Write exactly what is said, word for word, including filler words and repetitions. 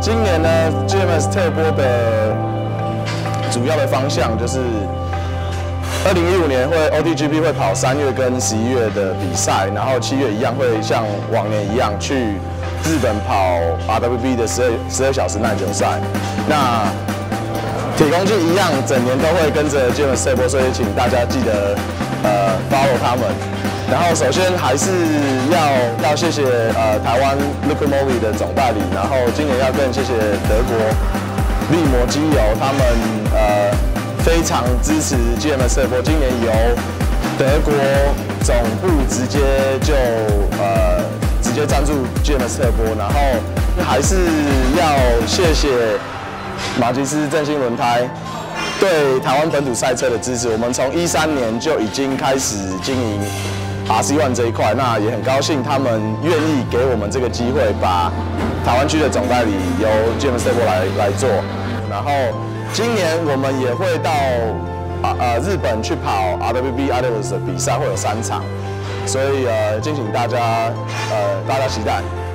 今年呢 G M S 特波的主要的方向就是，二零一五年会 O T G P 会跑三月跟十一月的比赛，然后七月一样会像往年一样去日本跑 R W B 的十二十二小时耐久赛。那铁公鸡一样，整年都会跟着 G M S 特波，所以请大家记得呃 follow 他们。然后首先还是要要谢谢呃台湾 Liqui Moly 的总代理，然后今年要更谢谢德国力摩机油，他们呃非常支持 G M S 特波，今年由德国总部直接就呃直接赞助 G M S 特波，然后还是要谢谢马吉斯振兴轮胎对台湾本土赛车的支持。我们从一三年就已经开始经营 R C 一 这一块，那也很高兴他们愿意给我们这个机会，把台湾区的总代理由 G M S 特波来来做。然后今年我们也会到啊呃日本去跑 R W B Idols 的比赛，会有三场，所以呃敬请大家呃大家期待。